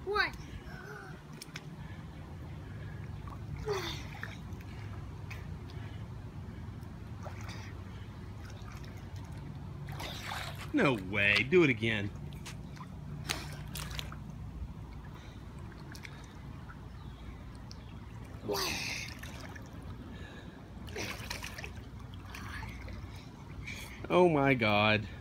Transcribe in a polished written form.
One. No way. Do it again. Oh my God.